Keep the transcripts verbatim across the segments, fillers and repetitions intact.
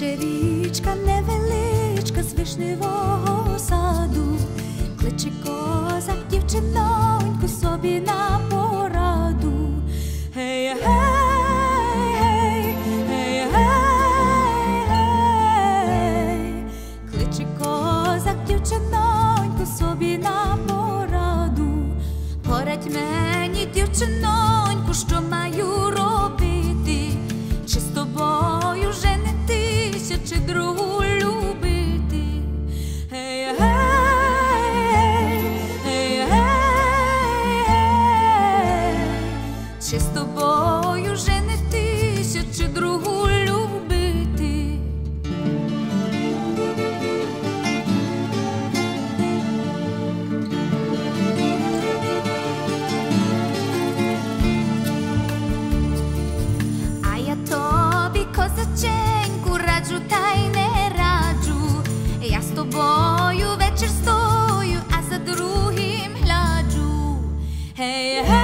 Тече річка невеличка з вишневого саду, кличе козак дівчиноньку собі на пораду. Гей, гей, гей, гей, гей, кличе козак дівчиноньку собі на пораду. Порадь мені, дівчиноньку, що маю робити, чи з тобою женитися, чи другу любити. Гей, гей, гей, гей, чи з тобою женитися, чи другу любити. А я тобі, козаченьку, раджу та й не раджу. Я з тобою вечір стою, а за другим гляджу. Гей, гей,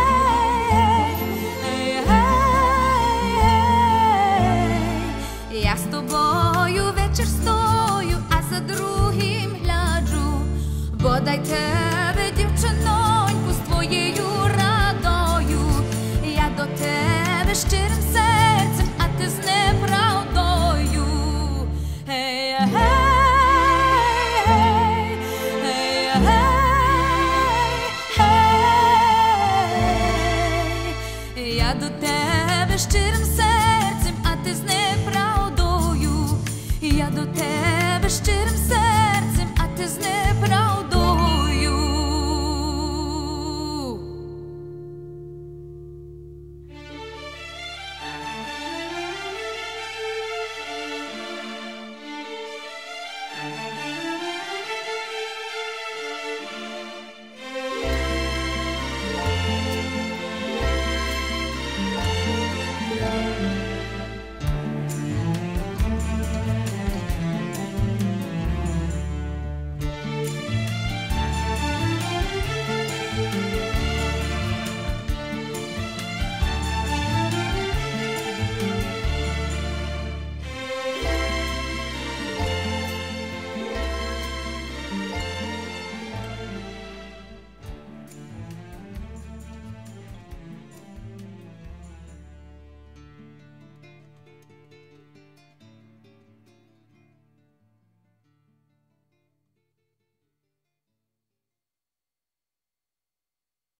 гей, гей, гей, я з тобою вечір стою, а за другим гляджу. Бодай тебе, дівчиноньку, з твоєю радою, я до тебе щирим серцем, а ти з неправдою. Гей, гей.